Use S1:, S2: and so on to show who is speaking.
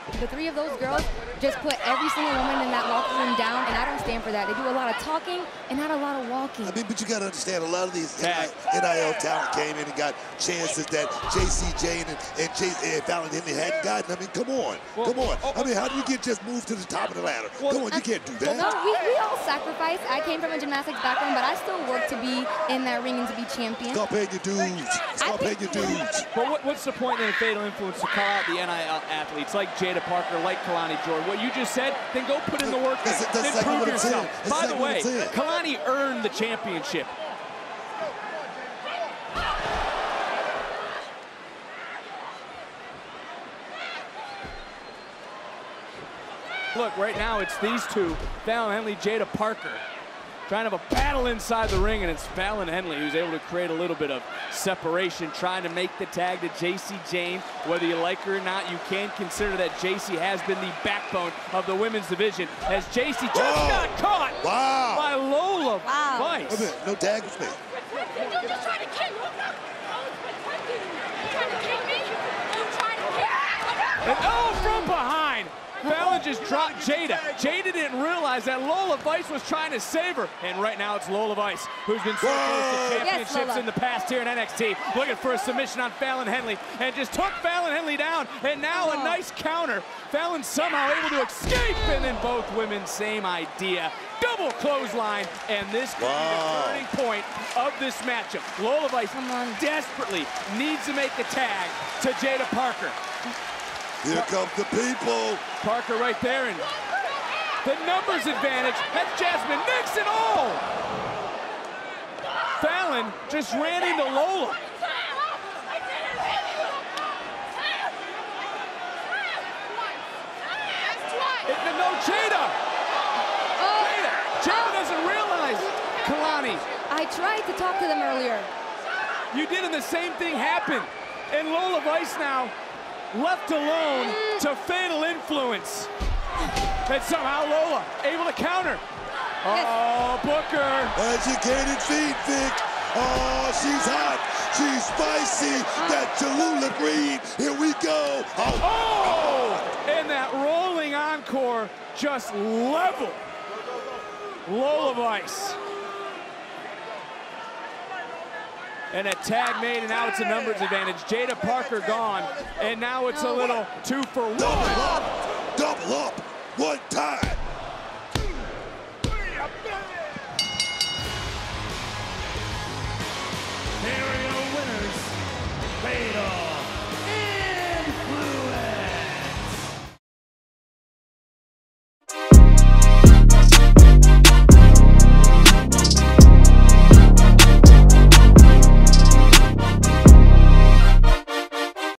S1: The three of those girls just put every single woman in that locker room down, and I don't stand for that. They do a lot of talking and not a lot of walking.
S2: I mean, but you got to understand, a lot of these NIL talent came in and got chances that JC Jane and Fallon Henley hadn't gotten. I mean, come on. Come on. I mean, how do you get just moved to the top of the ladder? Come on, you can't do that.
S1: No, we all sacrifice. I came from a gymnastics background, but I still work to be in that ring and to be champion.
S2: It's called paying your dues. It's called paying your dues.
S3: But what's the point in a fatal influence to call out the NIL athletes like Jaida Parker, like Kalani Jordan? What you just said, then go put in the work and prove yourself. By the way, Kalani earned the championship. Look, right now it's these two, Fallon Henley, Jaida Parker, trying to have a battle inside the ring, and it's Fallon Henley who's able to create a little bit of separation, trying to make the tag to JC Jane. Whether you like her or not, you can consider that JC has been the backbone of the women's division, as JC just got caught by Lola Vice.
S2: Wait a minute, no tag with me.
S4: You're just trying to kick me.
S3: And from behind, Fallon just dropped Jaida. Jaida didn't realize that Lola Vice was trying to save her. And right now it's Lola Vice, who's been so close to championships in the past here in NXT. Looking for a submission on Fallon Henley, and just took Fallon Henley down. And now a nice counter. Fallon somehow able to escape, and then both women, same idea. Double clothesline, and this could be the turning point of this matchup. Lola Vice desperately needs to make the tag to Jaida Parker.
S2: Here come the people.
S3: Parker right there, and the numbers advantage. That's Jasmine Nixon. Fallon just ran into Lola. No, Jaida. Jaida doesn't realize. Kalani.
S1: I tried to talk to them earlier.
S3: You did, and the same thing happened. And Lola Vice now left alone to fatal influence. And somehow Lola able to counter. Oh, Booker.
S2: Educated feet, Vic. Oh, she's hot. She's spicy. That Tallulah Green. Here we go.
S3: And that rolling encore just leveled Lola Vice. And a tag made, and now it's a numbers advantage. Jaida Parker gone, and now it's a little 2 for 1.
S2: Double up. One time.